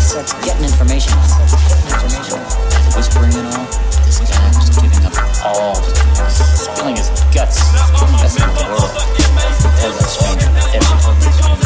starts getting information. Whispering and all. This guy was giving up all, spilling his guts, messing with the world. Tells that stranger everything.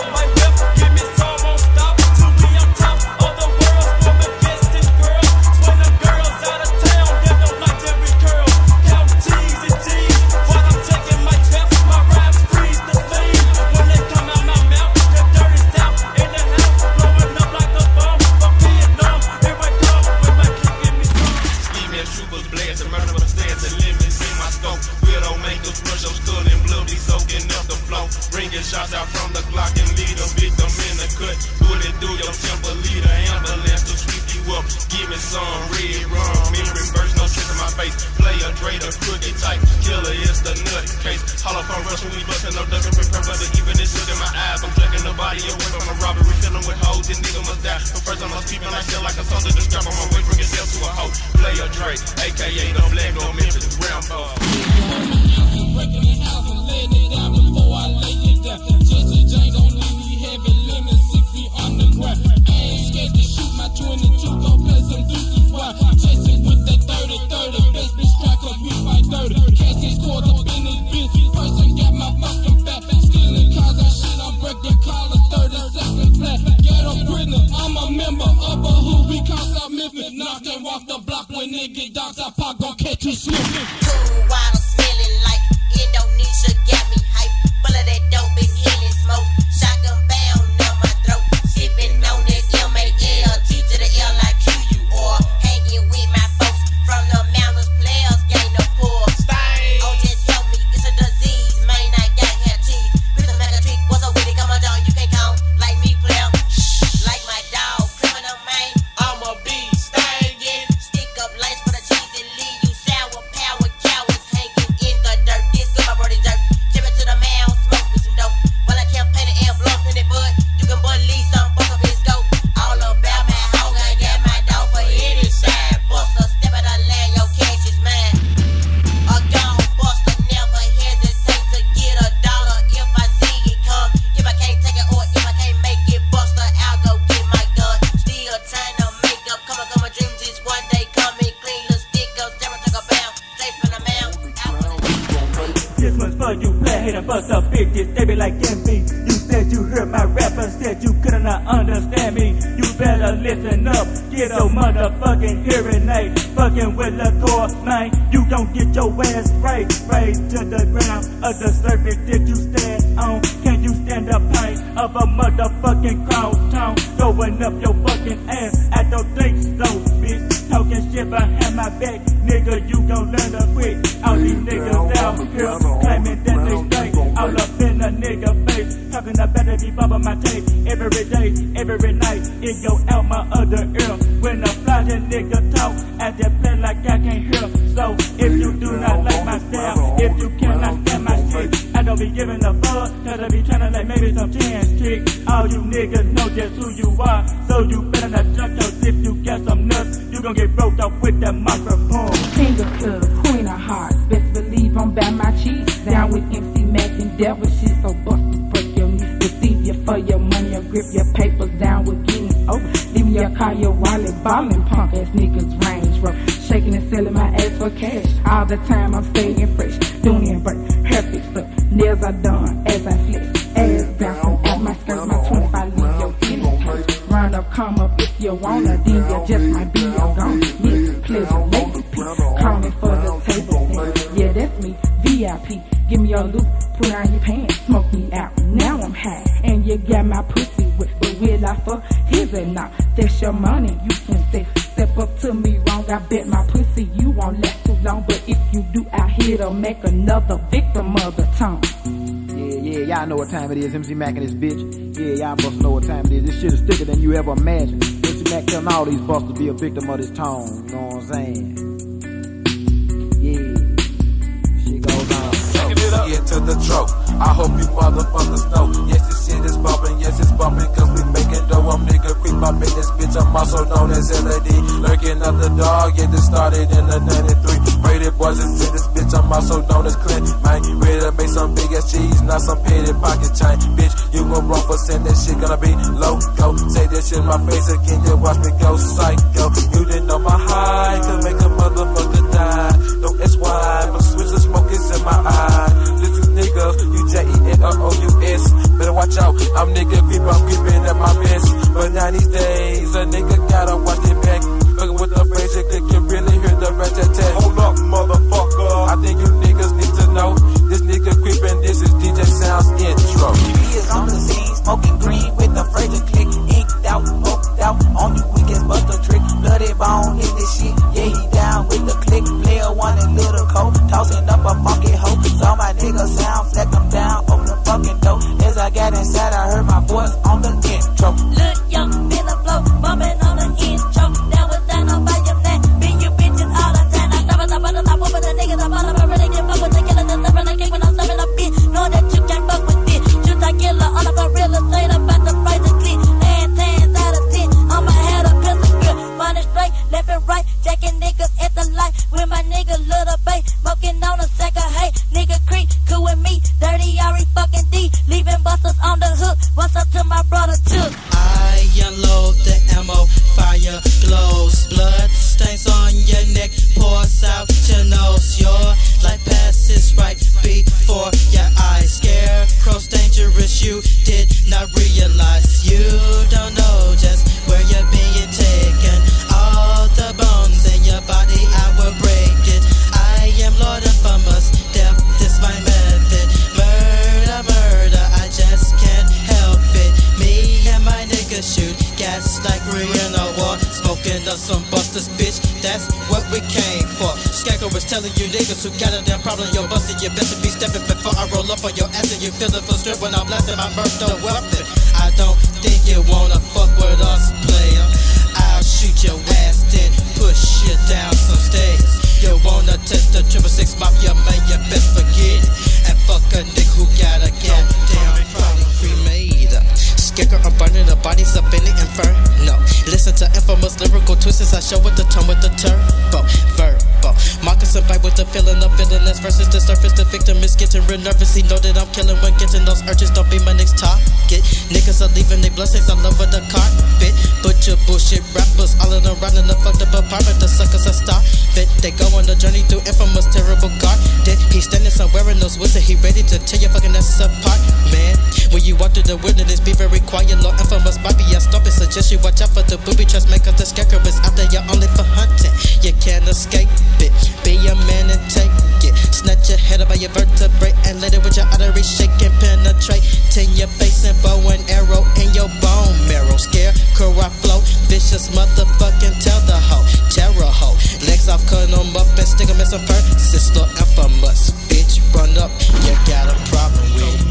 Shots out from the Glock and lead a victim in the cut. Bullet through your temple, lead an ambulance to sweep you up. Give me some red rum, in reverse, no trick in my face. Play a traitor, cookie type, killer is the nut case. Hollow from Russian, we bustin' no duckin', prepare for the even this shit in my eyes. I'm checking the body away from a robbery, filling with hoes, this nigga must die. But first I must keep it like shit like a soldier, just grab on my way, bring his hell to a hoe. Play a Drake, aka the Black Gold Memphis, Rambo. Breaking his house and laying it down before I lay it down. Jesse James on me, heavy lemon, 6 feet underground. I ain't scared to shoot my 22, go play some deuces wild. Chasing with that 30-30, best bitch strap, cause we fight 30. Cast his quarter up in his bitch, person got my fucking back. Stealing cars and shit, I'm breaking collars, 30-second flat. Ghetto prisoner, I'm a member of a who we call South Memphis. Now I can't walk the block when nigga dogs I pop, gon' catch you slipping. Cool water smelling like Indonesia got me hype, full of that dope and killing smoke. Shotgun bound on my throat, sipping on that M-A-L-T to the L-I-Q-U, or hanging with my folks from the mountains. Players gain the poor. Oh, just help me, it's a disease, man. I got hair cheese. Crystal Mega Trick, what's up with it? Come on, dog, you can't count like me, player. Like my dog, criminal man. I'm a beast, stinging. Stick up lights for the cheese and leave you sour. Power cowards hanging in the dirt. This good, my brother dirt. Give it to the man, smoke with some dope. While I campaign and blow in that bud, you can believe some fuck up his scope. All about my hog, I got my dog for any side. Buster, step out the land, your cash is mine. A gun buster, never hesitate to get a dollar if I see it come. If I can't take it or if I can't make it, buster, I'll go get my gun. Still trying to make up, come on, dream just one day coming clean. Little stick goes down, take a bound, straight from the mouth. This one's for you, flat-headed bust up bitches. They be like MV. You said you heard my rapper, said you couldn't understand me. You better listen up, get a motherfucking hearing aid. Fucking with the core, man, you gon' get your ass right to the ground of the surface that you stand on. Can you stand the pain of a motherfucking crown town going up your fucking ass? I don't think so, bitch. Talking shit behind my back, nigga, you gon' learn to quit. All these niggas out here claiming that they straight, all up in a nigga face, talking about to be bumping my tape every day, every night, it go out my other ear. When a flying nigga talk, I just play like I can't hear. So if you do not like my style, if you cannot stand my shit, I don't be giving a fuck, cause I be tryna like maybe some chance trick. All you niggas know just who you are, so you better not jump your if you got some nuts, you gon' get broke off with that microphone. King of clubs, queen of hearts, best believe I'm by my cheese. Down with MC Mac and Devil shit, so bustin' break your knees. Receive you for your money or grip your papers down with getting over. Leave me your car, your wallet, ballin' punk ass niggas Range Rover. Shaking and selling my ass for cash. All the time I'm staying fresh, doing it break, hair fixed up, nails are done as I flex. Ass bouncing at my skirt, my 25 leave your titties hurt. Run up, come up if you wanna, then you just might be your gone. Yes, pleasure, lady peace, calling for the table. Yeah, that's me, VIP. Give me your loop, put on your pants, smoke me out. Now I'm high, and you got my pussy wet. But will I fuck? Here's it now. That's your money, you can say. Step up to me wrong, I bet my pussy you won't last too long. But if you do, I here to make another victim of the tongue. Yeah, y'all know what time it is. MC Mac and this bitch. Yeah, y'all must know what time it is. This shit is thicker than you ever imagined. MC Mac telling all these busters be a victim of this tone. You know what I'm saying? Yeah. Shit goes on. Get to the trope. I hope you motherfuckers know. Yes, this shit is bumping. Yes, it's bumping cause we making dough. I'm nigga quick up in this bitch. I'm also known as LAD. Lurking up the dog. Yeah, this started in the 93. Rated boys is in this bitch, I'm also known as Clint. Man, ready to make some big ass cheese, not some petty pocket chain. Bitch, you gon' run for sin, that shit gonna be loco. Say this shit in my face again, you watch me go psycho. You didn't know my high could make a motherfucker die. No SY, but switch the smoke is in my eye. This is niggas, you JENROUS. Better watch out, I'm nigga creep, I'm creeping at my best. But now these days, a nigga gotta watch their back. Fucking with the phrase, you can really hear the rat-tat-tat. Hold up, motherfucker. I think you niggas need to know. This nigga creeping, this is DJ Sound's intro. He is on the scene, smoking green with the Fraser click. Inked out, poked out, on you weak as buster trick. Bloody bone in this shit, yeah, he down with the click. Player one and little coat, tossing up a funky hoe. Saw my nigga Sound, flex them down, open the fucking door. As I got inside, I heard my voice on the intro. Look, young, feel the flow, bumping on the intro. That was down on by your neck, beat you bitches all the time. I stop at the bottom, I whoop with the niggas, I'm all up, I really can't fuck with the killer. That's never the king when I'm serving a bitch. Know that you can't fuck with this. Shoot that killer, all up a real estate, about the price of clean. Land 10 out of 10, on my head a pistol grip. Running straight, left and right, jacking niggas at the light. With my nigga Little Bay, smoking on a sack of hay. Nigga creep, cool with me, dirty Ari fucking D. Leaving busters on the hook, what's up to my brother Chuck? I unload the ammo, fire glows, blood stains on your neck, pours out your nose. Your life passes right before your eyes. Scarecrow's dangerous, you did not realize. You don't know just where you're being taken. All the bones in your body, I will break it. I am Lord Infamous, death is my method. Murder, murder, I just can't help it. Me and my niggas shoot gas like we're in a war. Smoking up some busters, bitch, that's what we came for. Scarecrow was telling you niggas who got a damn problem, you're busting, you best to be stepping before I roll up on your ass and you feel the full strip when I'm blasting my murder weapon. I don't think you wanna fuck with us, player. I'll shoot your ass, then push you down some stairs. You wanna test the 666 Mafia, man, you best forget it. And fuck a nigga who got a goddamn body cremated. Scarecrow, I'm burning the bodies up in the inferno. Listen to infamous lyrical twists as I show with the tone with the turbo verbo. Marcus and bite with the feeling of villainous versus the surface. The victim is getting real nervous. He know that I'm killing when getting those urges. Don't be my next target. Niggas are leaving their blessings all over the carpet. Put your bullshit rappers all in around in the fucked up apartment. The suckers are starving. They go on the journey through infamous terrible garden. He's standing somewhere in those woods and he ready to tear your fucking asses apart, man. When you walk through the wilderness, be very quiet. Lord infamous Bobby, I stop it. Suggest you watch out for the booby traps. Make up the scarecrow is out there, you're only for hunting. You can't escape it. Be a man and take it. Snatch your head up by your vertebrae and let it with your arteries shake and penetrate. Tin your face and bow and arrow in your bone marrow. Scarecrow, I flow. Vicious motherfucking tell the hoe. Terror hoe. Legs off, cut them up and stick them in some fur. Sister infamous. Bitch, run up. You got a problem with it.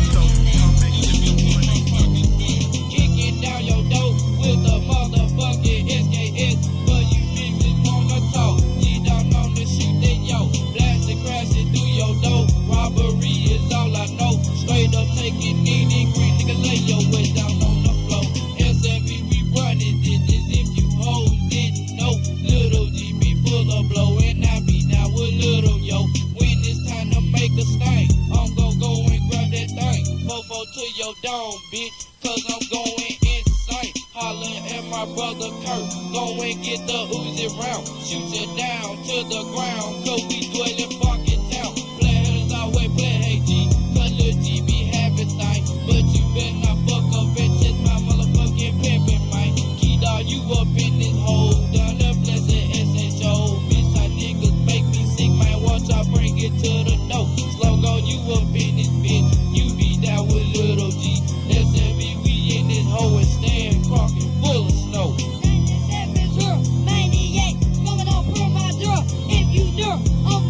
Kicking down your door with the motherfucking SKS. But you bitches wanna talk. You don't know the shit that yo. Blasting, crashing through your door. Robbery is all I know. Straight up taking any green nigga, lay your way down on the floor. SMV, we running this as if you hoes didn't know. Little G be full of blow and I be now with little yo. When it's time to make a stain, I'm gon' go and grab that thing. Fofo to your dome, bitch, cause I'm going insane. Holler at my brother Kurt, go and get the Uzi round. Shoot you down to the ground, cause we dwellin' fucking town. Players always play, hey G, cause Lil G be having things. But you better not fuck up and test my motherfucking pimpin', man. Key dog, you up in this hole, down the blessed SHO. Bitch, I niggas make me sick, man, watch I bring it to the door. Slow go, you up in this bitch, you be down with Little G. SMV, we in this hole and stand crockin' full of snow. Maniac, coming up through my door. If you do, I'm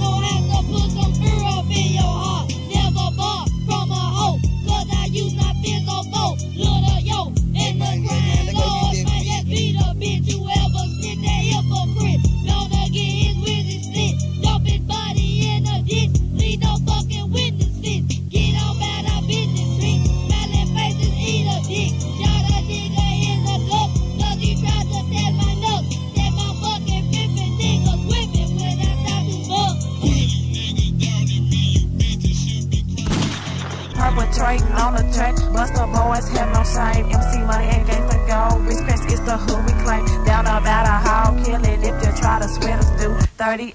perpetrating on the track. Buster boys have no shame. MC money ain't game for gold. Respect is the hood we claim. Down about a hog, kill it if you try to sweat us through. 38,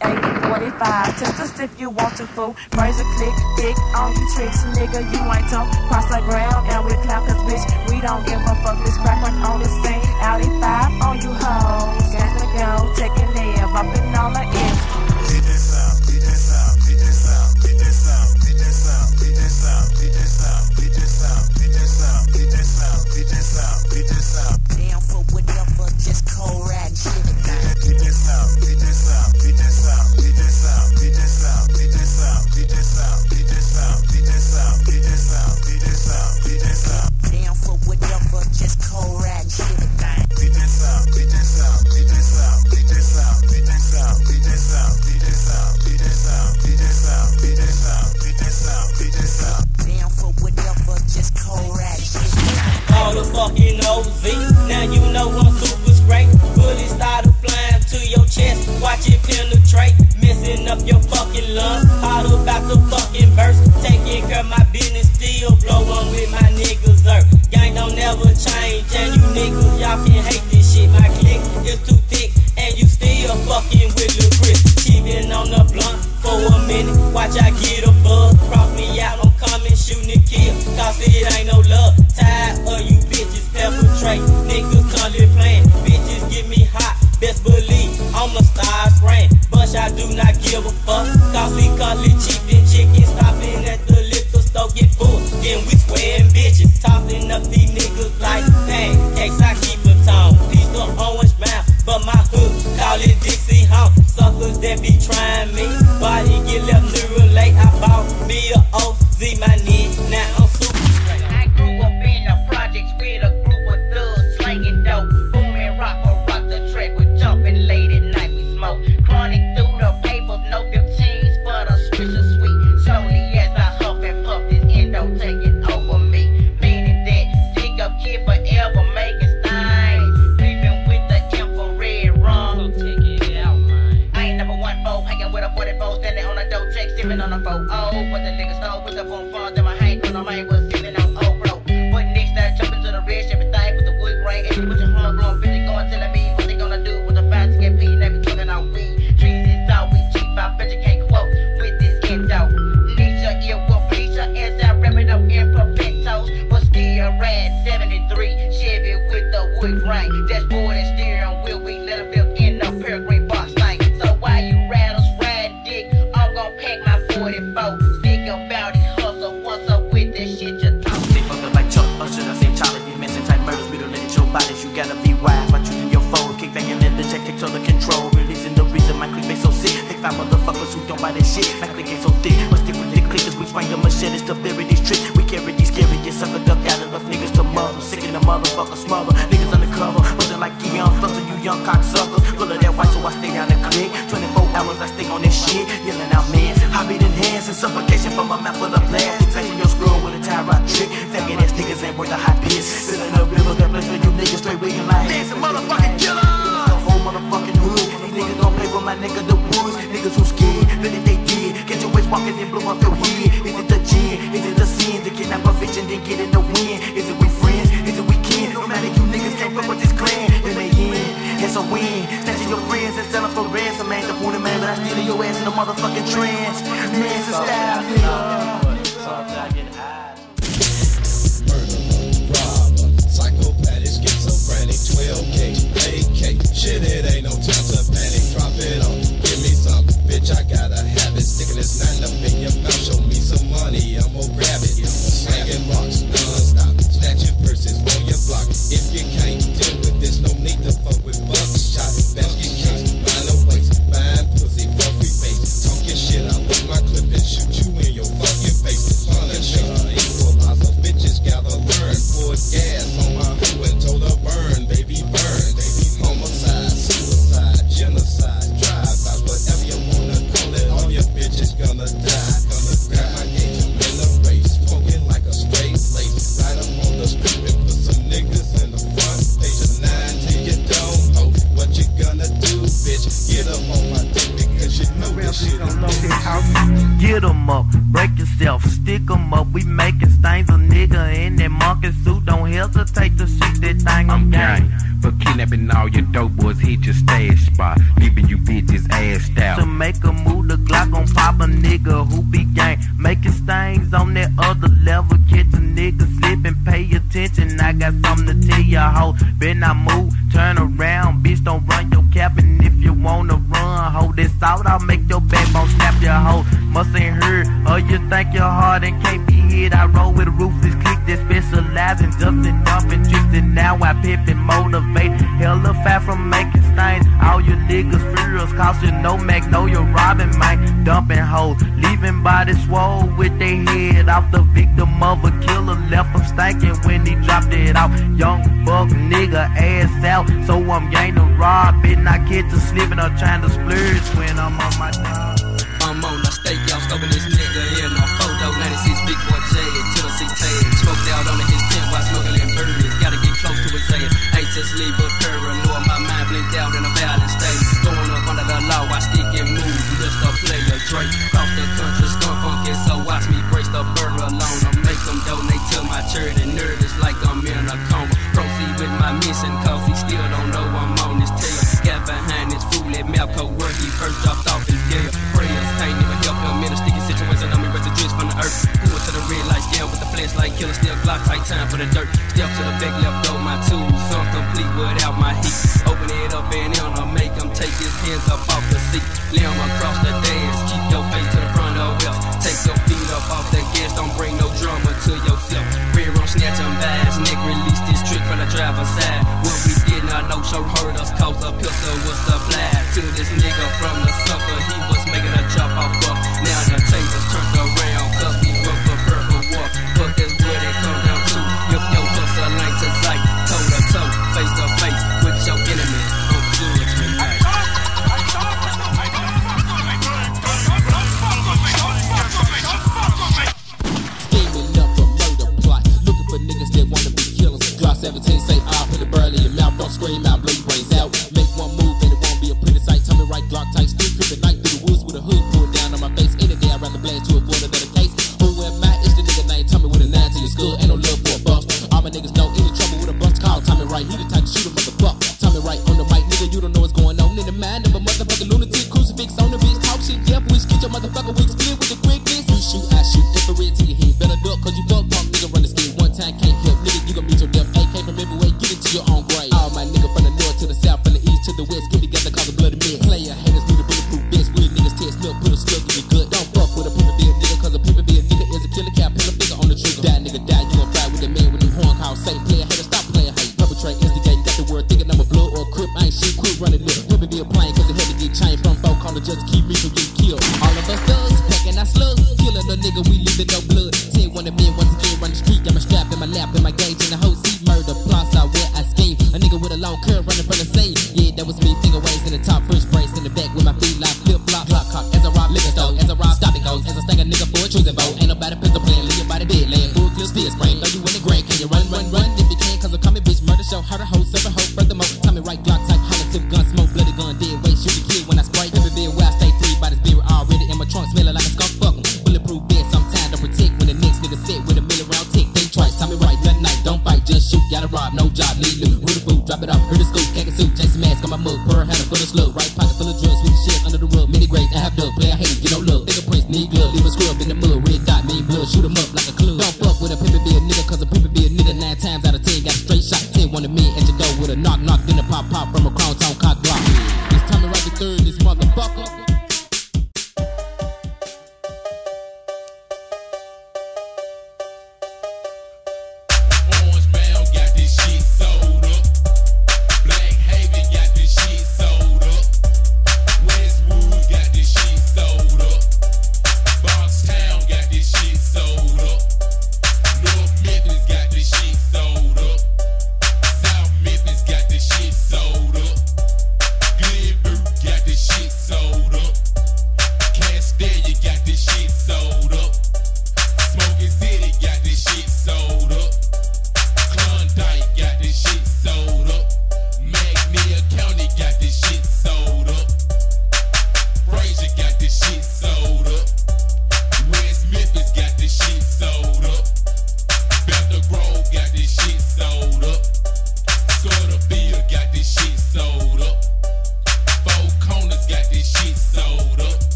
45, test us if you want to fool. Praise a click, dick on you tricks, nigga, you ain't talk. Cross the ground and we clap cause bitch, we don't give a fuck. This crack one on the scene. Audi 5 on you hoes. Got to go, taking air, bumping on the end. Beat that sound, beat that sound, beat that sound, beat that sound, beat that sound, beat that sound, beat that sound, beat that sound, beat that sound, beat that sound, beat that sound, beat that sound. Down for whatever, just cold ride shit. Beat that sound, beat that sound, beat that sound, beat that sound, beat that sound, beat that sound, beat that sound, beat that sound, beat that sound, beat that sound, beat that sound, beat that sound. Down for whatever, just cold ride shit. Beat that sound, beat that sound, beat that sound, beat that sound, beat that sound, beat that sound, beat that sound, beat that sound, beat that sound, beat that sound, beat that sound, beat that sound. Down for whatever, just cold ride shit. All the fucking OZ, now you know I'm super straight. Bullets started flying to your chest, watch it penetrate, messing up your fucking lungs. All about the fucking verse, taking care of my business, still blow on with my niggas. Gang don't never change, and you niggas, y'all can hate this shit. My clique is too thick, and you still fucking with Lil Chris. She been on the blunt for a minute, watch I get a buzz. Cross me out, I'm coming, shooting and kill, cause it ain't no love. Tired of you bitches perpetrate, niggas constantly playing. Bitches get me hot, best believe I'm a star spraying. Bunch I do not give a fuck, cause we constantly cheapin' chicken. Stopping at the liquor store, get full, then we swearing bitches. Tossing up these niggas like pancakes, I keep a tone. Piece of orange mouth, but my hood call it Dixie Home. Suckers that be trying me, body get left neural late. I bought me a OZ, my nigga, now I'm super straight. I grew up in the projects with a group of thugs slanging dope. Booming rock the track with jumping late at night we smoke. Chronic through the papers, no 15s, but a switch of sweet. Slowly as I huff and puff, this endo taking over me. Meaning that pick up kid forever making stains. Creeping with the infrared rum. So take it out, man. I ain't never 1-4, hanging with a 44, standing on a dope check, sipping on a 4-0. What the niggas stole, put up on funds, then my hand on my mind was sitting on old bro. But next time jumping to the ridge, everything with the wood grain, and you with your horn growing 50, going telling me what they gonna do with the 5 to get paid, never talking on weed. Trees is all we cheap, I bet you can't quote with this endo. Need your ear will please your as I wrap it up in perfectos, but still rad 73 Chevy with the wood grain. Dashboard and steering wheel, we let them build in the peregrine box thing. So while you rattles ride dick, I'm gon' pack my 44. Think about it, hustle, what's up with that shit you talk? They fucked up like Chuck, or should I say Charlie? These mention type murders, mutilated your bodies. You gotta be wise by choosing your foes. Kick banging in the check, take total control. Releasing the reason my clique ain't so sick. They find motherfuckers who don't buy that shit. My clique ain't so thick, but stick with the clickers. We swing the machetes to bury these tricks. We carry these scary, get sucker duck out of us niggas to mother. Sick in the motherfucker smother. Niggas undercover, wasn't like you young fucker, you young cocksuckers. Full of that white, so I stay down the click. 24 hours, I stay on this shit. Yelling out, man. Hobbied in hands and suffocation from a mouth full of blast. Facing your scroll with a tie rod trick. Faggot ass niggas ain't worth a hot piss. Filling the river, that place where you niggas straight with your life. Dancing motherfucking killer. The whole motherfucking hood. These niggas don't play with my nigga the woods. Niggas who scared, really they did. Get your waist walking and blow up your head. Is it the gin? Is it the sin? To kidnap a bitch and then get in the wind? Is it we friends? Is it we kin? No matter you niggas can't fuck with this clan. Then they in. It's a win. Snatching your friends and selling for ransom. Ain't the point of man, but I steal your ass in the motherfucking trance. Man's a style, nigga. Psychopathic, schizophrenic, 12 gauge, AK. Shit, it ain't no time to panic. Drop it on, give me some. Bitch, I gotta have it. Sticking this 9 up in your mouth. Show me some money, I'm gonna grab it. Slanging rocks, non-stop. Snatching purses on your block. If you can't deal with this, no need to fuck with buckshot. Basket case, find a waist. Fine pussy, fuck we face. Talk your shit, I look my clip and shoot you in your fucking face. things. A nigga in that monkey suit, don't hesitate to shoot that thing. I'm gang. For kidnapping all your dope boys, hit your stash spot, leaving you bitches assed out. To make a move, the Glock gon' pop a nigga who be gang. Making stains on that other level, catch a nigga slipping, pay attention. I got something to tell ya, ho. Better not move, turn around, bitch, don't run your cap. And if you wanna run, hold this out, I'll make your backbone snap your hoe. Must ain't heard, or you think you're hard and can't be hit. I roll with a ruthless click that specialize in jumping, dumping, twisting. Now I pip and motivate. Hella fat from making stains. All you niggas furious, caution no Magnolia robbing, man. Dumping hoes, leaving bodies swole with their head off. The victim of a killer left them stankin' when he dropped it out. Young buck nigga ass out, so I'm gaining rob. Bit not catch a slipping or trying to splurge when I'm on my dog. I'm on the stakeout, scoping this nigga in a photo. 96 big boy J, Tennessee tag. Smoked out on his tent while smoking in birds. Gotta get close to his head. Ain't just leave but paranoid. My mind blinked out in a violent state. Going up under the law, I stick and move. Just a player, Drake. Cross the country, skunk funky, so watch me brace the burner alone. I'll make them donate to my charity. Nervous like I'm in a coma. Proceed with my mission, cause he still don't know I'm on his tail. Got behind his fool at Malco where he first dropped off his gear. Prayers can't even help him in a sticky situation. I'm erasing dreams from the earth. Going to the red light scale with the flashlight killer. Still Glock tight, time for the dirt. Step to the back, left go my tools. Some complete without my heat. Open it up and I'll make him take his hands up off the seat. Lay him across the dance. Keep your face to the front of well. Take your feet up off the gas. Don't bring no drama to yourself. Rear on snatch him bass. Nick release this trick from the driver's side. What we did not know, show hurt us. Cause a pistol was supplied to this nigga from the sucker. He was making a drop off buck. Now the tables turned around. Cause we work for purple walk. But that's what it come down to. If your hustle ain't to sight, toe to toe, face to face with your enemy. On judgment night. Scheming up a murder plot. Looking for niggas that wanna be killers. Glock 17 say I'll put the burl in your mouth. Don't scream out, blow your brains out. Make one move and it won't be a pretty sight. Tell me right, Glock tight, still creeping night through the woods with a hood pulled down on my face. Any day I'd rather blast to avoid another case. Who am I? It's the nigga name. Tell me with a 9 to your skull. Ain't no love for a bust. All my niggas know any trouble with a bust. Call Tommy right. He the type to shoot a motherfucker. Tommy right on the mic, nigga. You don't know what's going on in the mind of a motherfucking lunatic. Crucifix on the bitch. Talk shit. Yeah, bitch. Get your motherfucker wings split with the quickness. You shoot, I shoot. Infrared to your head. Better duck, cause you fuck punk nigga. Run the skin one time, can't help. Nigga, you gon' meet your death. AK from everywhere. Get into your own grave. All my nigga from the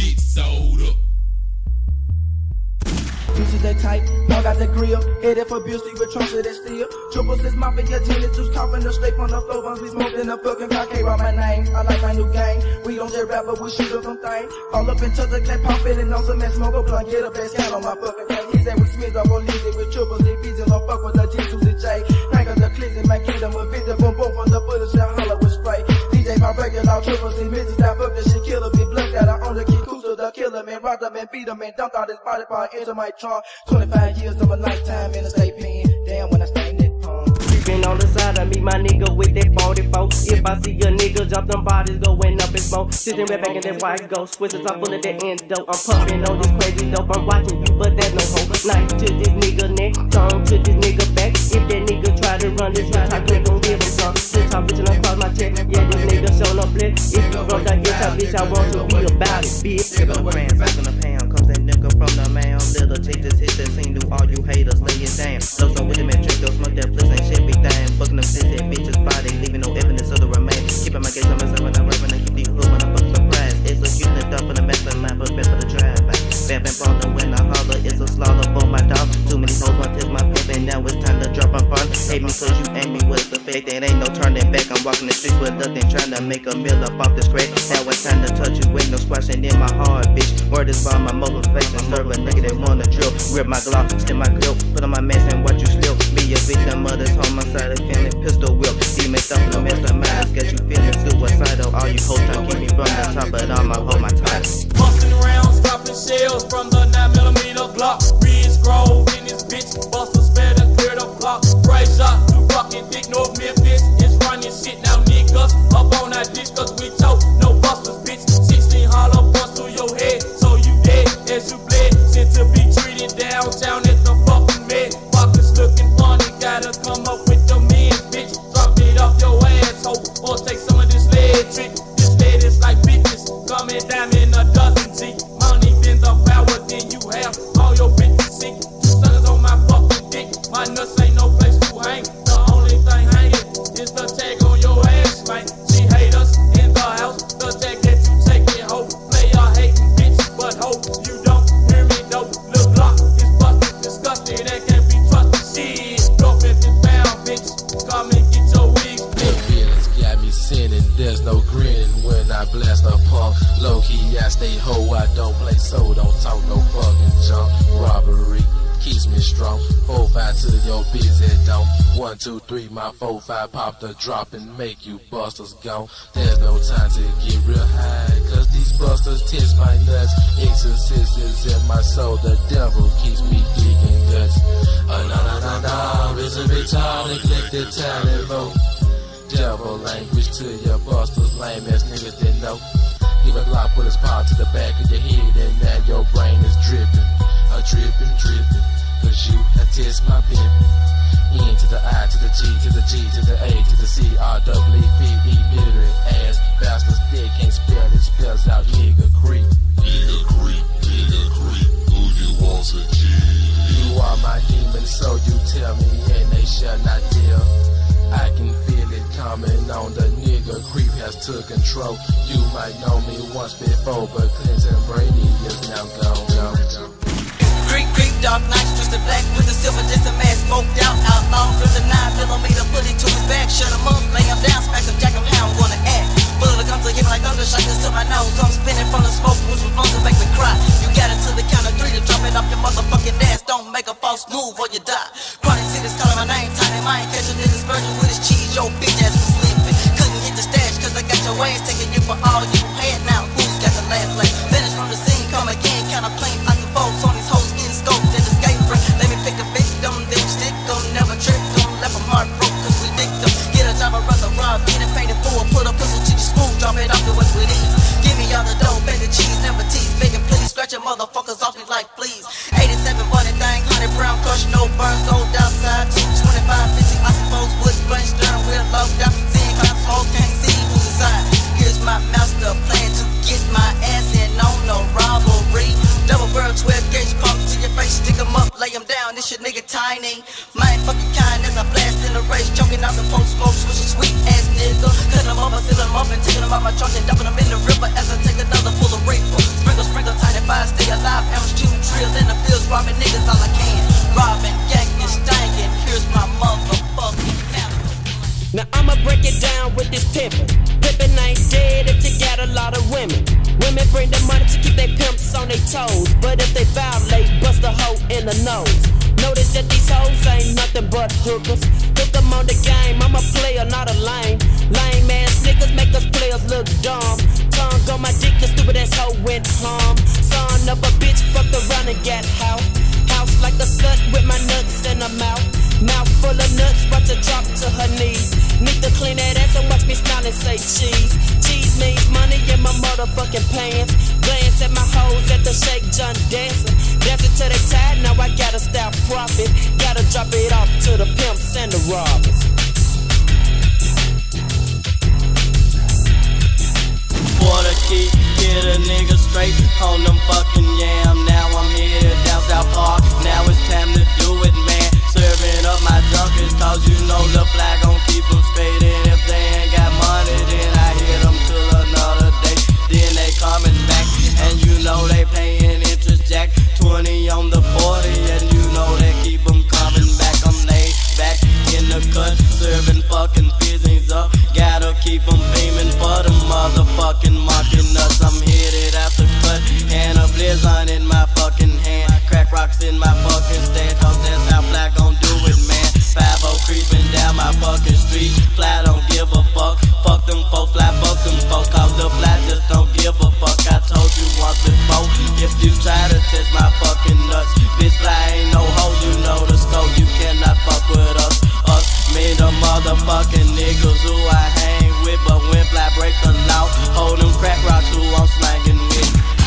shit sold up. Bitches that tight, dog got the grill. Headed for Busey with trunks of that steel. Triples is mafia, tennis juice, coughing the straight from the floor. Once we smoking the fucking cock, can't write my name. I like my new game. We don't just rap, but we shoot up some things. All up into the clip, pop it and on some and smoke a blunt. Get a best count on my fucking thing. He said we smith up on Lizzie with triples, DBs and don't fuck with the G2s and J. Crank up the clips in my kingdom with Victor, boom boom from the bullets, shot holler with spray. DJ pop breaking out triples and bitches, that fuck the shit killer. Big blood that I own the key, Kusa the killer, man. Rocked up and beat him and dumped out his body part into my trunk. 25 years of a lifetime in the state pen. Damn, when I stain that pump. Creeping on the side of me, my nigga with that 44. If I see a nigga jump, them bodies going up in smoke. Sitting right back in that white ghost. Switches are full of that antidote. I'm pumping on this crazy dope. I'm watching you, but there's no hope. Knife to this nigga neck, tongue to this nigga back. If that nigga try to run this ride, I click gon' give him some. Since I'm reaching across my check, yeah, this nigga show no flex. If you broke that bitch, I want to be about it, bitch. Here go grand, back in the pound. Comes that nigga from the man. Little chick just hit that scene, do all you haters, lay it down. Low some with the metric, go smoke that bliss, ain't shit, big thing. Fucking them sis, that bitch's body, leaving no evidence of the remains. Keeping my gaze on myself when I'm rapping, I keep these hood when I'm fucking surprised. It's a cute and dumb for the master mind, but best for the drive-by. Bad and ballin' when I holler, it's a slaughter for my dog. Too many hoes want to test my pimp, and now it's time to drop my fun. Hate me cause you ain't me, what's the fake? There ain't no turning back, I'm walking the streets with nothing, trying to make a meal up off this crack. Now it's time to touch you, ain't no squashing in my heart, bitch. Word is by my motivation, serve a nigga that wanna drill. Grip my glove, stick my grill, put on my mask and watch you slip. Be a victim of this homicide, feeling pistol whip. Demon stuff in the mastermind, got you feeling suicidal. All you hoes trying to keep me from the top, but I'ma hold my title. Busting around, dropping shells from the 9mm Glock. Ridge Grove in this bitch, busters better clear the block. Right shot to fucking thick North Memphis. It's running shit now, niggas. Up on that ditch, cause we tote no busters, bitch. 16 hollow bust through your head, so you dead as you bled. Sent to be treated downtown at the fucking med. Pockets looking funny, gotta come up with the men, bitch. Drop it off your asshole, or take some of this lead trick. This lead is like bitches, coming down in a dozen G. Money been the power, then you have all your bitches sick. Two suckers on my fucking dick, my nuts ain't no place to hang. The only thing hanging is the tag on your ass, man. She hate us in the house, the tag that you take it, ho. Play a hating bitch, but hope you don't hear me, though. Lil' Block is busted, disgusted, that can't be trusted. Shit, go 50 pound, bitch. Come and get your wigs, The feelings got me sinning, there's no grinning when I blast a pump. Low key, I stay ho, I don't play so, don't talk no fucking junk. Robbery keeps me strong. 4-5 to your busy don't. 1, 2, 3, my 4-5 pop the drop and make you busters gone. There's no time to get real high, cause these busters test my nuts. Exorcist is in my soul, the devil keeps me digging guts. Nah, it's a retard, neglected talent vote. Devil language to your busters, lame ass niggas that know. Give a Glock with his paw to the back of your head, and now your brain is dripping. Dripping, cause you have test my pimpin'. E to the I to the G to the G to the A to the C R W P E literate ass bastards that can't spell it, spells out nigga creep. Nigga creep, who you want to kill? You are my demon, so you tell me, and they shall not deal. I can feel it coming on, the nigga creep has took control. You might know me once before, but Clinton Brady is now gone. Creep, dark nights, dressed in black with the silver just a mask, smoked out, outlaw. From the 9mm, put it to his back, shut him up, lay him down, smack him, jack him, how I'm gonna act. Full of the guns, hit like thunder, shot this to my nose. I'm spinning from the smoke, which was blown to make me cry. You got it to the count of 3 to drop it off your motherfucking ass. Don't make a false move or you die. Chronic cities calling my name, tiny mind catching the dispersion with his cheese. Your bitch ass was sleeping. Couldn't hit the stash, cause I got your ass taking you for all you had. Now who's got the last laugh? Finish from the scene, come again, kinda plain. I can focus on these hoes in scope, then escape. Let me pick a victim, then stick them, never trick them, left them heartbroken cause we dick them. Get a job, I'd rather rob, get it painted for, put a pistol to your spoon, drop it off the west with ease. Give me all the dough, beg the cheese, never tease, begging please, scratch your motherfuckers off me like please. 87 bunny thing, 100 brown crush, no burns, gold outside, 225, 50, I suppose, wood, grain, stern, wheel, locked down, seeing clouds, smoke, can't see who's inside. Here's my master plan to get my ass in on no robbery. Double barrel 12 gauge pump to your face, stick 'em up, lay 'em down, this shit nigga tiny. My ain't fucking kind as I blast in the race, choking out the post smoke, switching sweet ass nigga. Cutting 'em up, I seal 'em up and taking 'em out my trunk and dumping 'em in the river as I take another full of reefer. Sprinkle bring the money to keep their pimps on their toes. But if they violate, bust a hoe in the nose. Notice that these hoes ain't nothing but hookers. Hook them on the game, I'm a player, not a lame. Lame ass niggas make us players look dumb. Tongue on my dick, the stupid ass hoe went home. Son of a bitch, fucked around and got house. House like a slut with my nuts in her mouth. Mouth full of nuts, about to drop to her knees. Need to clean that ass and watch me smile and say cheese. Cheese means money in my motherfucking pants. Glance at my hoes at the Shake John dancing. Dancing till they tired, now I gotta stop profit. Gotta drop it off to the pimps and the robbers. Water key, hit a nigga straight on them fucking yam. Now I'm here down South Park, now it's time to do it, man. Serving up my junkies, cause you know the flag gon' keep them straight. And if they ain't got money, then I hit them till another day. Then they coming back, and you know they paying interest, Jack. 20 on the 40, and you know they keep them coming back. I'm laid back in the cut, serving fucking fizzings up. Gotta keep them beaming for the motherfucking monkey nuts. I'm headed after cut, and a blizzard in my fucking hand. Crack rocks in my fucking stand, cause that's how Fly gon' do it, man. 5-0 creeping down my fucking street. Fly don't give a fuck. Fuck them folks, Fly fuck them folks, cause the Fly just don't give a fuck. I told you once before, if you try to test my fucking nuts, bitch, Fly ain't no hoe, you know the scope. You cannot fuck with us. Us, me the motherfucking niggas who I hang with. But when Fly break the law, hold them crack rocks who I'm slanging with.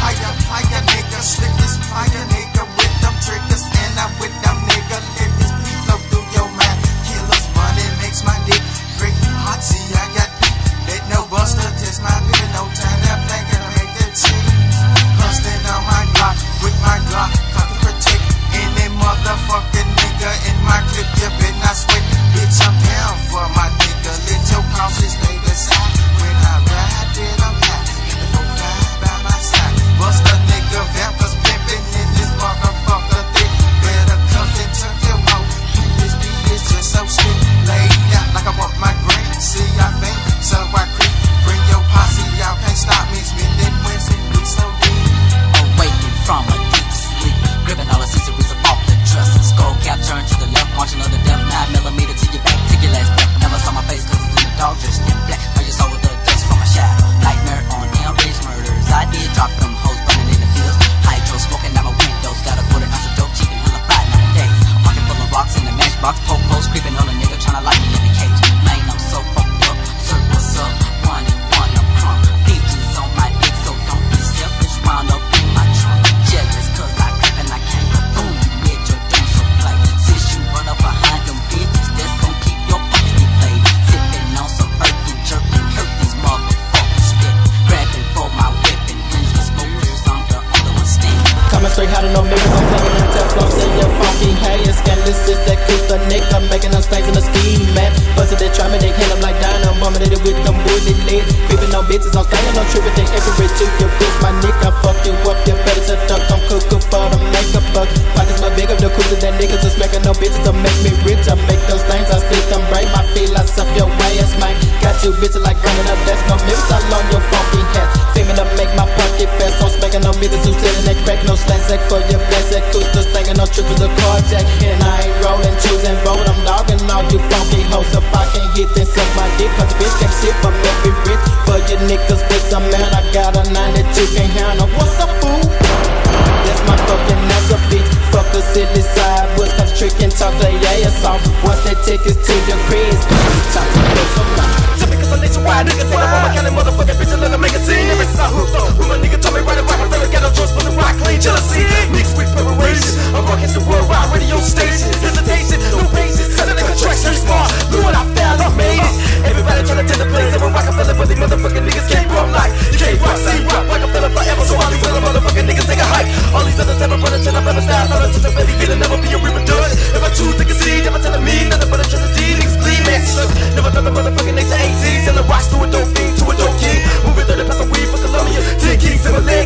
Fire nigga, slick this fire nigga with them triggers. And I'm with them nigga, let this beat flow through your mind. Killers money makes my dick break hot. See, I got beat, let no buster test my bitch. No time that black and I make that shit. Hustling on my block, with my Glock, cock to protect any motherfucking nigga in my clip. You better not sweat, bitch, I'm down for my nigga. Let your cautious stay beside. When I ride, then I'm high, and the whole vibe by my side. Bust a nigga, vampers pimpin' in this motherfucker thick. Better cuff and tuck your mouth. This beat is just so shit. Laid out like I want my grain. See, I think, so I creep. Bring your posse, y'all can't stop me. Spinning wins and we so deep. Awakened from a deep sleep, gripping all the accessories off the dresser. Skull cap turned to the left, marching on the depth. 9mm to your back, take your last breath. Never saw my face cause it's in the dark, dressed in black. Now you saw with the dust from my shadow. Nightmare on M-Rage murders. I did drop them hoes burning in the fields. Hydro smoking out my windows. Got a quarter ounce of dope, cheap and hella fried nowadays. A pocket full of rocks in the matchbox. Poke-post creeping on a nigga tryna lock me in the cage. Man, I'm so fucked up. Sir, what's up? One, I'm crunk. Peaches on my dick, so don't be selfish. Wound up in my trunk. Jealous cause I creep and I can't go boom. You with your dumb so play. Since you run up behind them bitches, that's gon' keep your pockets deflated. Sipping on some earth and jerking, hurt these motherfuckers spit. Grabbing for my weapon, rings the smokers, I'm the other one standing. Coming straight out of no niggas, I'm taking them tap flows in your funky hair. Scandalous is that kiss the nigga, making them snakes in the ski man. Busted that try me, they hit them like dynamite, bumming it with them bullet legs. Creeping on bitches, I'm staying on trip with they every to your bitch. My nigga, fuck you up, you better shut up, I'm cooking for the makeup buck. Pockets my big up, the cooler than niggas is smacking no bitches to make me rich. I make those things, I still them break my feet, I suck your ass, man. Got you bitches like running up, that's no mirrors, I love your funky hat. Feeling to make my pocket fast, I'm smacking no bitches who sitting they crack, no slant sack for your blessed acoustic, thinking no trippers a carjack. And I ain't rolling, choosing road, I'm dogging all you funky hoes. If I can't hit, then suck my dick, cause the bitch can't shit, but make me rich. For your niggas, bitch, I'm man, I got a 9 that you can't handle. What's up, fool? That's my fucking ass a bitch. Fuck a silly side, what's got the trick and talk to your ass off. Once they take us to your crib, talk to you so much. Cause I'm nationwide, niggas ain't up on my kind of motherfucking bitch, let them make a scene. Ever since I hooked up with my nigga, told me right and rock, I feel like I don't trust, but the rock clean jealousy, mixed with preparation. I'm rocking some worldwide radio stations, hesitation, no patience, setting the contraction smart. Look what I found, I made it. Everybody tryna take the place of a Rockefeller, but these motherfucking niggas can't bump like you can't rock, see rock like a fella forever. So all these other motherfucking niggas take a hike. All these other type of brothers tryna rap a style, thought I took a baby, it'll never be a river done. If I choose to concede, never telling me nothing but a trilogy. Niggas bleed, man, never thought the motherfucking nature ain't seen. Sell the rocks to a dope fiend, to a dope king. Moving 30 pounds of weed for Columbia. 10 kings in my leg here.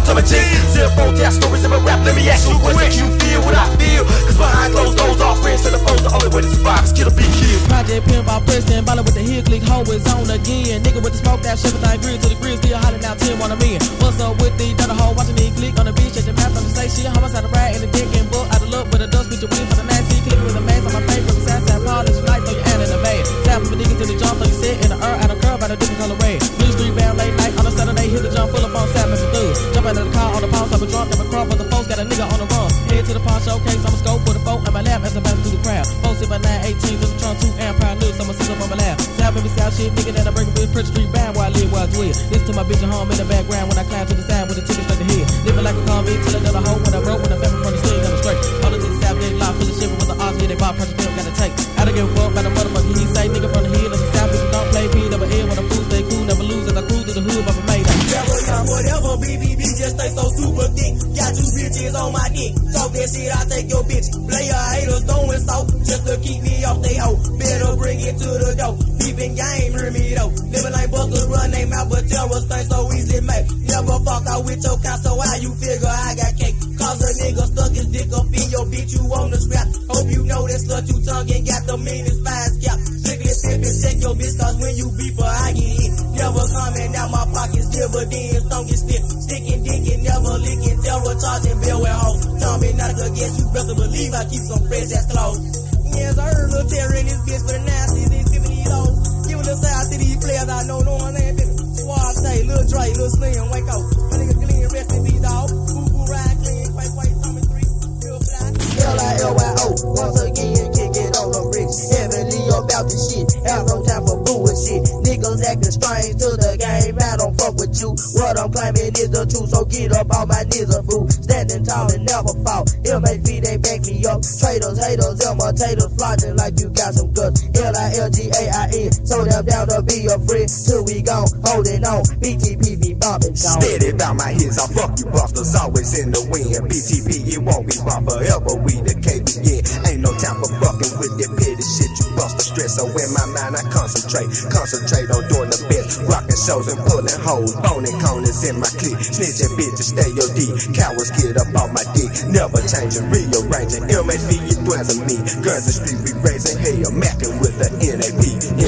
tell me G. Zero phone tell stories in my rap. Let me ask you a question. You feel what I feel? Cause behind closed doors, all friends to the foes. The only way to survive is kill or be killed. Project Pimp by Preston, ballin' with the heel click, hoe is on again. Nigga with the smoke that shit, everything grill to the grill, still hollering out 10 on a man. What's up with the dirty hoe, watching me click on the beach, at the map on the say shit. Homicide the rag and the dick and book, out of luck with a dust, bitch, your win for the nasty. Click with the mask on my face, from the south side, polish, light, throw your hand in the bag. Tap from the niggas to the jump, throw your set in the earth, out of curb, out of different color red. Blue street bound late night, on a Saturday, hit the jump, full up on Saturday for thug. Jump out of the car on the pause, I'm a drunk, I'm a crumb, but the folks got a nigga on the run. Head to the pawn showcase, I'm a scope for the boat, on my lap as I pass through the crowd. Folks hit by 918 to the trunk, 2 amp prime news, I'ma sit up on my lap. South baby South shit, nigga that I break with Pritchard Street bound where I live, where I dwell. Listen to my bitch at home in the background when I climb to the side with the ticket straight to head. Living like a convict till another hoe when I broke, when I fell from the sting, I'm straight. All of this South Gate lock, full of shit with the odds, yeah, they bought Pritchard Street, gotta take. I don't give a fuck by the motherfucker he say, nigga from the hill of the South, bitches don't play P, never ill when I'm cool, stay cool, never lose as I cruise through the hood, I've made it. Never young, whatever, BBB, just stay so super thick. Got you bitches on my dick. Talk that shit, I take your bitch. Player haters throwing salt just to keep me off they hoe. Better bring it to the door. Peeping game, hear me though. Living like busters run they mouth, but terrorists think so easily made. Never fuck out with your count, so how you figure I got cake? Cause a nigga stuck his dick up in your bitch, you on the scrap. Hope you know that slut you tongue and got the meanest fine scalp. Strictly pimpin', check your bitch, cause when you beef her, I get hit. Never coming out my pockets, dividends, don't get stiff. Sticking dick and never licking, terror charging bill with hoes. Tell me not to guess, you better believe I keep some fresh ass clothes. Yes, I heard Lil Terry in this bitch for the nasty, he's giving these hoes. Give it a side to these players I know, no one ain't been. Swab say, Lil Dre, Lil Slim, wake up. My nigga clean, rest in peace, dog. Boo ride clean, white, Tommy 3, Lil Fly. L-I-L-Y-O, once again, kick it on the bricks. Heavenly about the shit, have no time for bullshit. Niggas acting strange to the game, I don't fuck with you. What I'm claiming is the truth, so get up on my knees, a fool. Standing tall and never fall. MAV, they back me up. Traitors, haters, imitators, flogging like you got some guts. L-I-L-G-A-I-N, so them down to be a friend. Till we gone, holding on. BTP be bumping, gone. Steady by my hits, I fuck you busters, always in the wind. BTP, it won't be bump forever, we the KBN. Ain't no time for fucking with that petty shit, you buster stress. So in my mind, I concentrate on doing the best. Rocking shows and pulling hoes, boning corners in my clique. Snitching bitches, stay your D. Cowards get up off my dick, never changing, rearranging. MHV, you threaten me. Guns the street, we raising hell, macking with the NAP.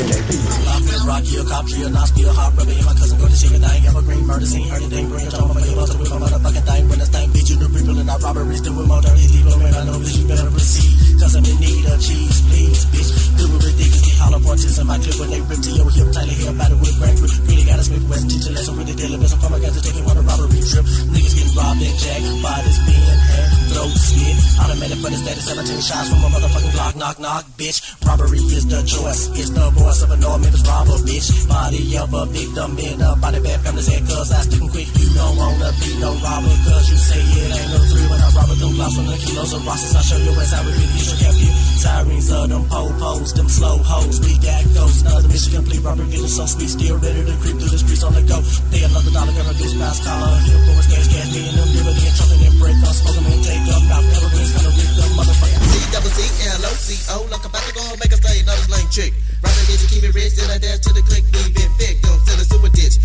Rock here, cop here, not still hot rubber in my cousin go to shit and thing. Evergreen murder scene, heard it ain't bring a job. I'm fucking with my motherfucking thing. When this thing beat you, the people and not robbery, still with more dirty people. Man, I know this, you better proceed. Cause I'm in need of cheese, please, bitch. Do it ridiculously, hollow parties in my clip when they rip to your hip, tightly hip, battle with rank. Really got a Smith West, teach a lesson with the daily best. I'm from my guys to take it on a robbery trip. Niggas getting robbed and jacked, bodies being had, throat slit. Automatic for the status, 17 shots from a motherfucking block, knock, knock, bitch. Robbery is the choice, it's the voice of a North Memphis robber, bitch. Body of a victim in a body bag, family's head, cause I stick 'em quick. You don't wanna be no robber, cause you say it ain't no three. When I rob them gloss from the kilos of Rosses, I show you what's how we really should have you. Sirens of them po-pos, them slow hoes. We got ghosts, another mission complete. Robbery feeling so sweet, still ready to creep through the streets on the go. They another dollar, got a bitch pass collar. Here for cash, me and them liberty and trumping and break up, smoke 'em and take up. Out evergreens, kinda ripped up, motherfucker. C-double-C-L-O-C-O, like a back go make a stay, not his lame trick. Robbing bitch, keep it rich, then I dash to the click, leave it thick, don't fill a super ditch.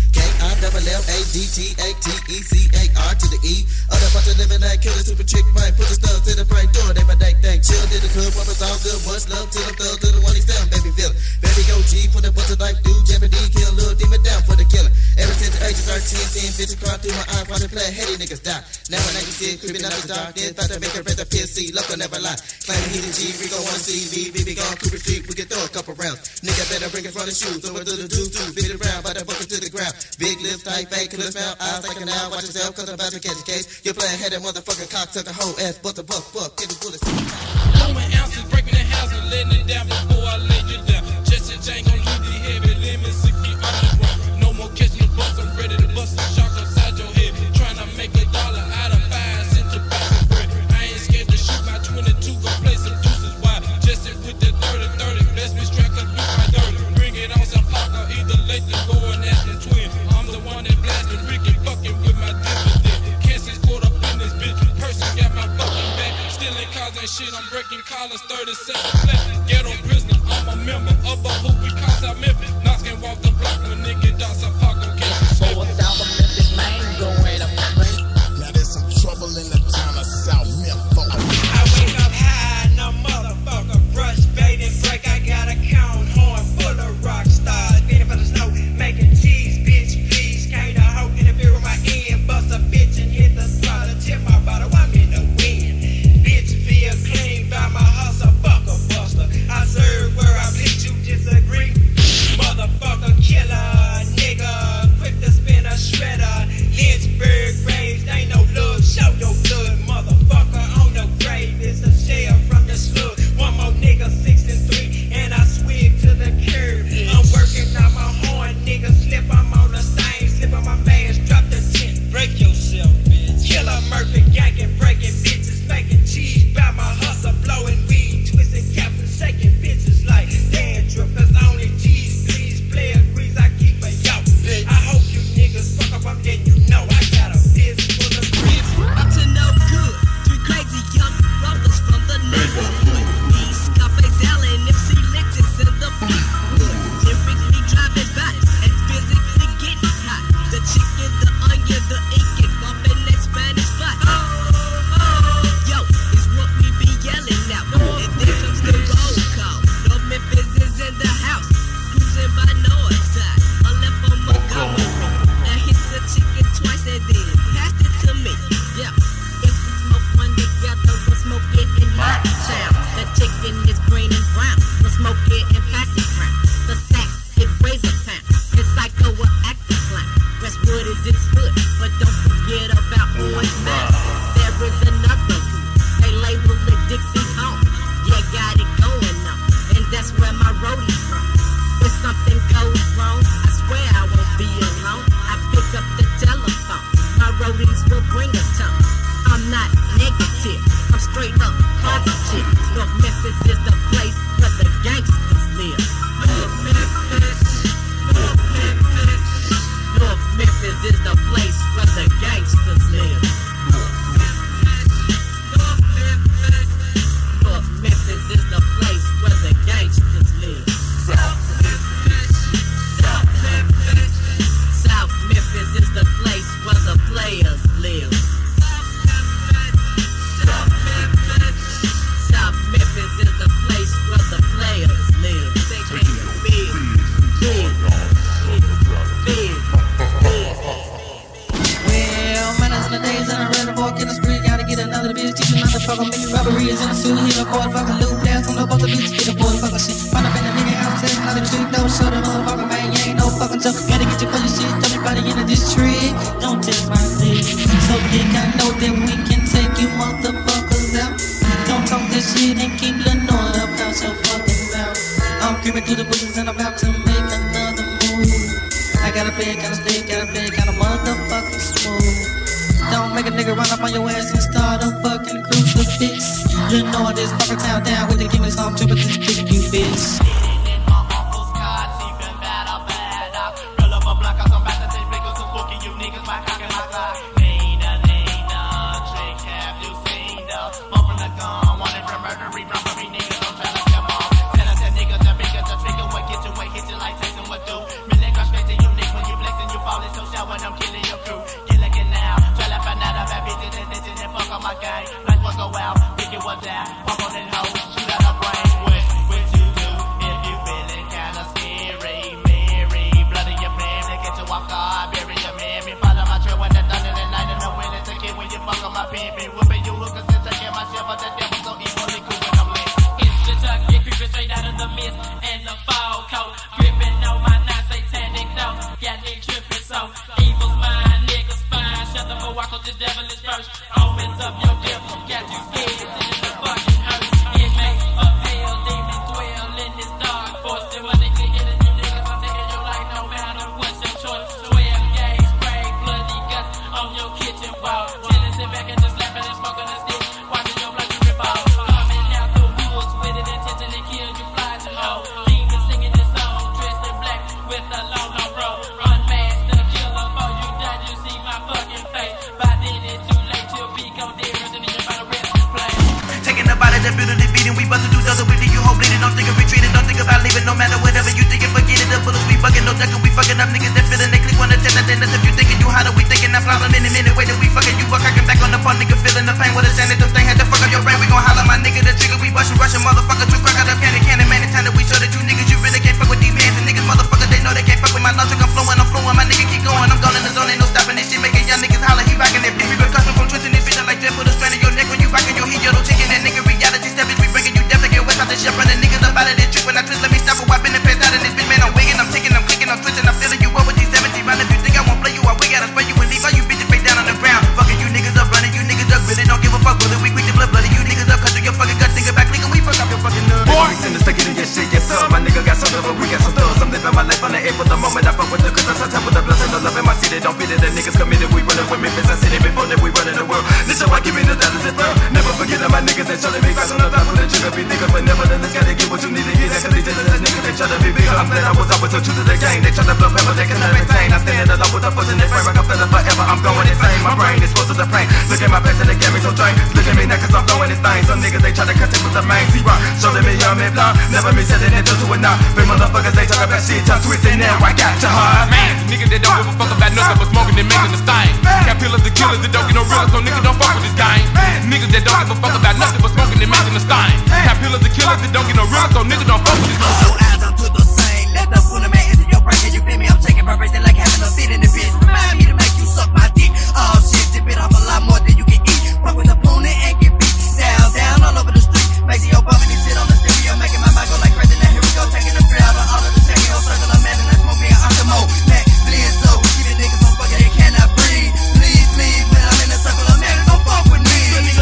K-I-double-L-A-D-T-A-T-E-C-A-R to the E. Other bunch of living like killer super chick, might put the studs in the brain door, they my dang thing. Chill, did the club, what was all good, much love to them thugs, to the one he's down, baby villain. Baby go G, put a bunch of life, dude, Jeopardy, kill a little demon down for the killer. Ever since the age of 13, seeing bitches crawl through my eyes, watching play, heady niggas die. Now when I can see it, creeping out the dark, then about to make a red the PSC, luck will never lie. Claiming he the G, we gon' wanna see me, BB gone Cooper Street, we can throw a couple rounds. Nigga better bring it from the shoes, over to the dudes too, beat it around, by the bucket to the ground. Big lips, tight, fake, killer smile, eyes like an owl, watch yourself, cause I'm about to catch a case. You're playing head that motherfucking cock, tuck a whole ass, bust a buck, get the bullets. Blowing ounces, breaking the house and letting it down before I lay you down. Jesse Jane gon' leave the heavy lemons 6 feet on the ground. No more catching the bus, I'm ready to bust a shark upside your head. Trying to make $1 out of 5 cents to back of bread. I ain't scared to shoot my 22, go play some deuces wide. Jesse with the 30-30, bless me strike up with my 30. Bring it on some Parker, either late to go and ask them twin. I'm the one that blasted Ricky, fucking with my dividend. Cassie's caught up in this bitch, person got my fucking back. Stealing cars and shit, I'm breaking collars, 37 flat. Ghetto prisoner, I'm a member of a hoop, we call out Memphis. Knox can walk the block when nigga dots a park on campus. So what's out of Memphis, man, going up the ring. will bring a tone. I'm not negative, I'm straight up positive. North Memphis is the place where the gangsters live. North Memphis is the place where the gangsters live. North Memphis is the place where the gangsters live. South Memphis is the place where the players live. South Memphis is the place where the players live. Well, manners in the days and I read a book in the street. Gotta get another bitch, teach you not to fuck up. Make robberies in the suit, hit a boy, fucking loop, blast on the boat, the bitch, get a boy, fucking shit. Find up in the nigga house, say another trick, don't show the motherfucker, man, you ain't no fucking joke. Gotta get your fucking shit, everybody in the district. Don't test my dick, so dick, I know that we can take you motherfuckers out. Don't talk this shit and keep Lenore up out your fucking mouth. I'm creeping through the bushes and I'm about to make another move. I got a bed, got a stick, got a bed, got a motherfucking smooth. Don't make a nigga run up on your ass and start a fucking crucifix. You know this fucking town down with the give me some triple this dick, you bitch.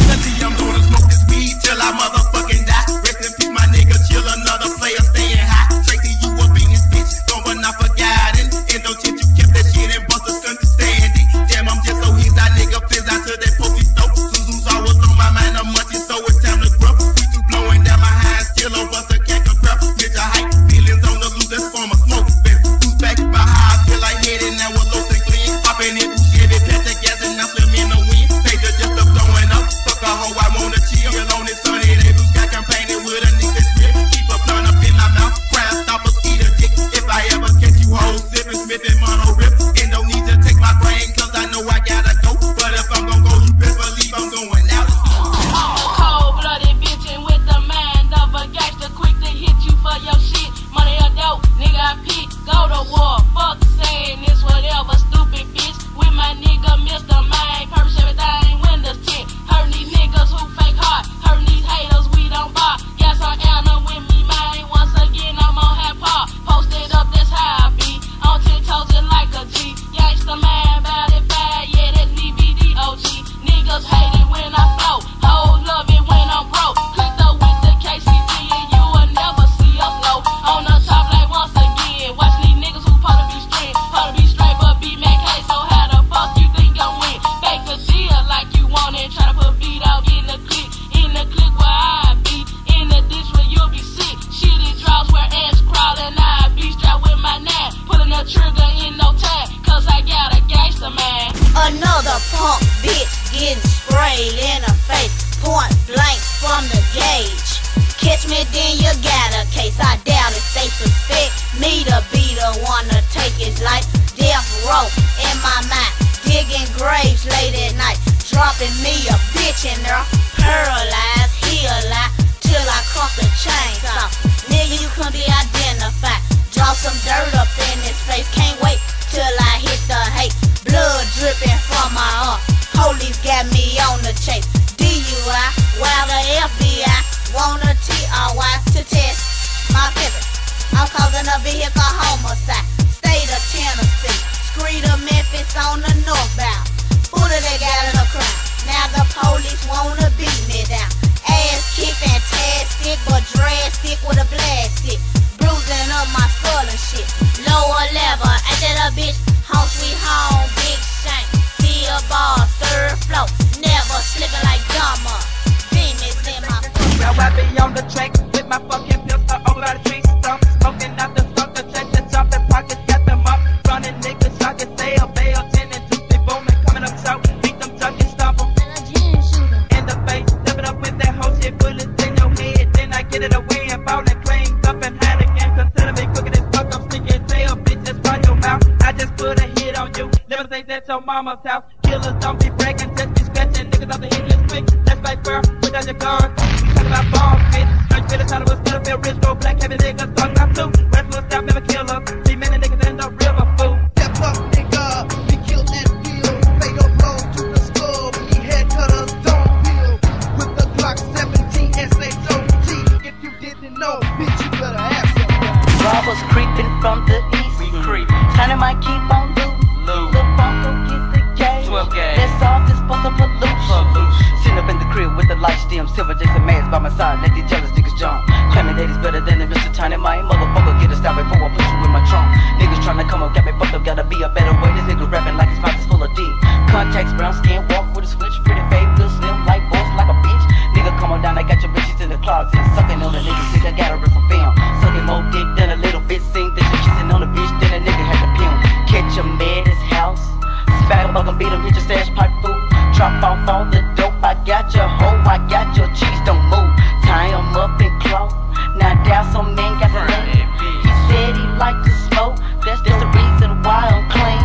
Till I motherfucking die. Rest in peace, my nigga, chill another player staying high. punk bitch getting sprayed in the face, point blank from the gauge. Catch me, then you got a case. I doubt if they suspect me to be the one to take his life. Death row in my mind, digging graves late at night, dropping me a bitch in there, paralyzed, he alive, till I cross the chainsaw. Nigga, you couldn't be identified. Drop some dirt up in his face, can't wait till I hit the hate. Blood dripping from my arm, police got me on the chase. DUI, while the FBI want a TRY to test my pivot. I'm causing a vehicle homicide. State of Tennessee, Screed of Memphis on the northbound. Who do they got in a crime? Now the police wanna beat me down. Ass kick fantastic, but drastic with a plastic. Bruising up my skull and shit. Lower level, ain't that a bitch? Home sweet home, big shank. Steel ball, third floor. Never slipping like Dahmer. Demons in my Now I be on the track with my fucking pistol over by the tree stump. Smoking out the skunk, the check, the jumping pockets, got them up. Running niggas, I can stay up, bail, 10 and 2, they booming, coming up south. Beat them junkies, stomp them. In the face, stepping up with that whole shit, bullets in your head. Then I get it away and ball and cleaned up and had again. Consider me crooked as fuck, I'm sneaking tail, bitch, just run your mouth. I just put a hit on you, never think that's your mama's house. Killers don't be bragging, just be scratching niggas off the hit list quick. That's right, girl, put down your gun. Talk about bombs, bitch. Search for the title of still feel rich, go black, heavy niggas, talk about blue. Rest will stop, never kill us. See many niggas in the river, fool. Step up, nigga, we killed that bill. Fatal blow to the skull, we head cutters don't peel. With the Glock 17 SHOG, if you didn't know, bitch, you better have some. Robbers creeping from the east. We creep. China might keep on loose. The Bronco get the gauge. 12 gauge. That's all this supposed to put loose. Sitting up in the crib with the light stem, silver Jason mask by my side. Let these jealous niggas jump. Claiming that he's better than the Mr. Tiny. My motherfucker get a stop before I put you in my trunk. Niggas tryna come up, got me fucked up. Gotta be a better way. This nigga rapping like his mouth is full of D. Contacts, brown skin, walk with a switch. Pretty face, good slim, light voice like a bitch. Nigga, come on down, I got your bitches in the closet. Sucking on the niggas, nigga, got a rip for film. Sucking more dick than a little bit. Sing that you're kissing on the bitch, then a nigga had to pimp. Catch him at his house. Spag him up and beat him, hit your stash pipe fool. Drop off all the dope, I got your hoe, I got your cheese, don't move. Tie him up in cloth. Now down some man got the name. He said he liked to smoke, that's the reason why I'm clean.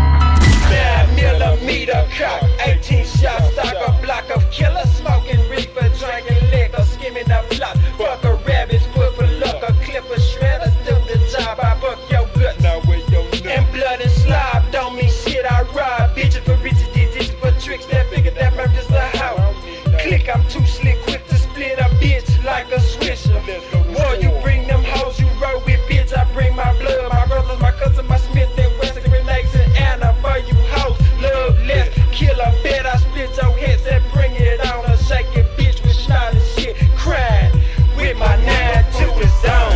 9mm cock, 18 shots, stock a block of killers, smoking reefer, drinking liquor, skimming the block. Fuck a rabbit's foot for luck, a clip of shredders, do the job, I buck your guts. Now where your nuts? And blood and slob, don't mean shit, I rob bitches for riches, digits for tricks, that figure that murder's a house. Click, I'm too slick, quick to split a bitch like a swisher. Boy, you bring them hoes, you roll with bitch, I bring my blood, my brothers, my cousin, my Smith and Wesson, grenades and Anna for you hoes. Love less, kill a bet, I split your heads and bring it on. A shaking bitch with snot and shit, crying with my 9 to the zone.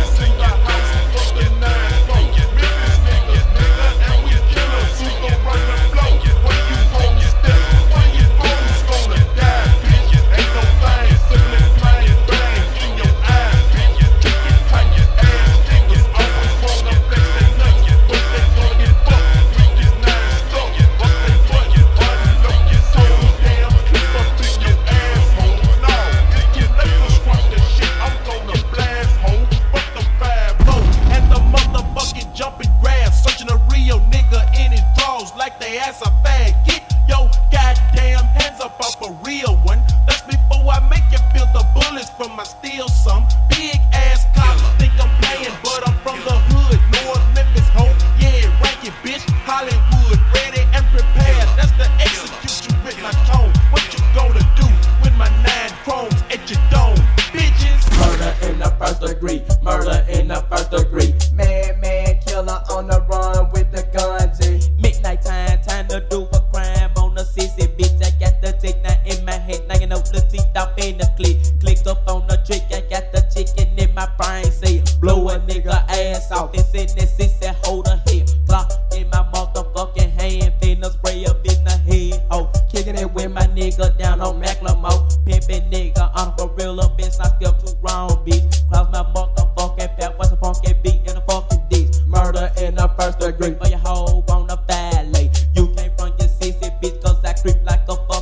First degree for your hoe on the valley. You can't run your sissy bitch, cause I creep like a fuck.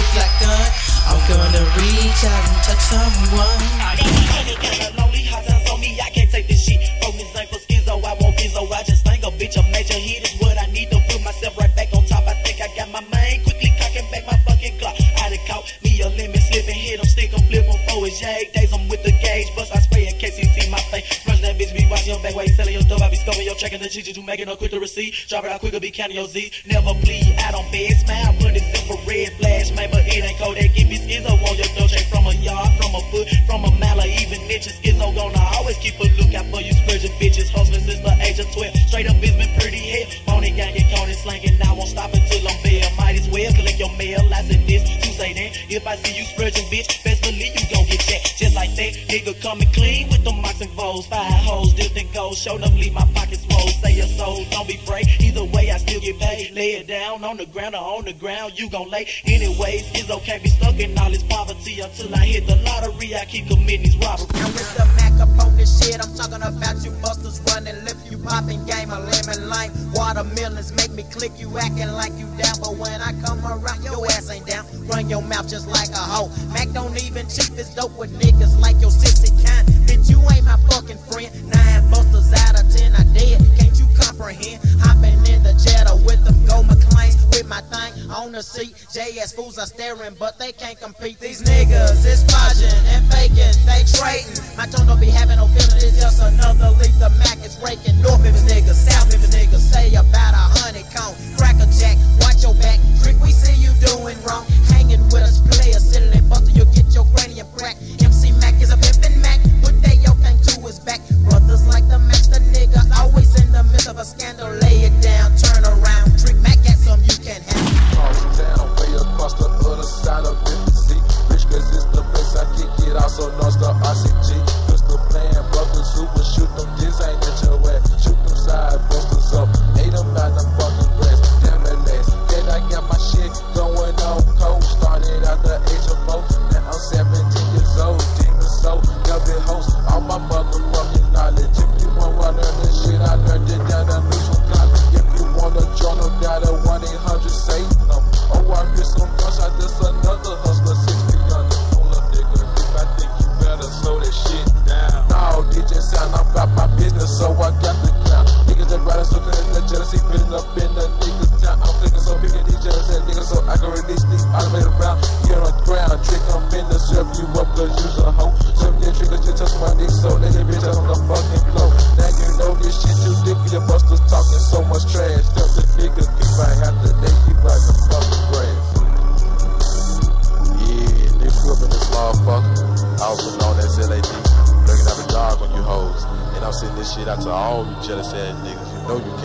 big black gun. I'm gonna reach out and touch someone. Lonely hot times on me, I can't take this shit. Focus ain't for schizo, I won't pizzo. I just think a bitch a major hit is what I need to put myself right back on top. I think I got my mind quickly cocking back my fucking clock. I done caught me a lemon slipping, hit 'em, stick 'em, flip 'em for his jag. Days I'm with the gauge, bust I spray in case he see my face. Rush that bitch, be watching your back while you selling your dope. I be scoping your checking the cheese, you making her quick to receive. Drop it out quicker, be counting your Z. Never bleed out on bed, smile, but it's infrared flash, man, but it ain't cold. They give me schizo on your door, straight from a yard, from a foot, from a mile, or even inches. Schizo gonna always keep a lookout for you splurging bitches. Hustling since the age of 12, straight up it's been pretty hell. Phony gang get caught in slanging, now won't stop until I'm bail. Might as well collect your mail, I said this, you say that. If I see you splurging, bitch, best believe you gon' get checked. Just like that, nigga coming clean with the mocks and foes. 5 hoes, dipped in gold, showed up, leave my pockets full. Say your soul, don't be afraid, either way I still get paid. Lay it down on the ground or on the ground, you gon' lay. Anyways, Schizo can't be stuck in all this poverty. Until I hit the lottery, I keep committing these robberies. Now with the Mac up on this shit, I'm talking about you busters running lip, you popping game, a lemon lime. Watermelons make me click, you acting like you down, but when I come around, your ass ain't down. Run your mouth just like a hoe. Mac don't even cheap his dope with niggas like your sissy kind. Bitch, you ain't my fucking friend. 9 busters out of 10 are dead. Can't you comprehend? Hopping in the Jetta with them gold McLeans, with my thing on the seat. JS fools are staring, but they can't compete. These niggas is podging and faking, they trading. My tone don't be having no feeling, it's just another leaf. The Mac is raking. North Memphis niggas, South Memphis niggas, say about 100 cone. Cracker Jack, watch your back. Trick, we see you doing wrong. Hanging with us, player, sitting and buster, you'll get your cranium crack. MC Mac is a pimpin' Mac, put that yo thing to his back. Brothers like the master nigga, always in the midst of a scandal. Lay it down, turn around. Trick Mac got some you can have. Cross town, way across the other side of Mississippi. Rich cause it's the place I kick it, also North Star RCG. Pistol playing brothers who will shoot them, this ain't at your ass. Shoot them side busters up, ate them out the fucking grass. Damn that last, then I got my shit going on cold. Started at the age of 4, now I'm 17 years old. Demon soul, double host, all my motherfucking knowledge. If you want to learn this shit, I learned it down at Neutral College. If you want a journal, dial at 1-800 say no. Oh, I hear some gunshot, this another hustler, 6 feet under. Hold up, nigga, if I think you better slow that shit down. No, DJ sound, I'm about my business, so I got the count. Niggas that riding so clean in the jealousy, building up in the niggas town. I'm clicking so big in DJs and niggas, so I can release these automated round. Here on the ground, trick, I'm finna serve you up, cause you's a hoe. Serve your triggers, just touch my dick, so let your bitch out on the fucking floor. Now you know this shit too dick for your busters talking so much trash. Tell the niggas keep right after they keep right the fucking grass. Yeah, they flipping this motherfucker, also known as LAD. Looking at the dog on you hoes. And I'm sending this shit out to all you jealous ass niggas. You know you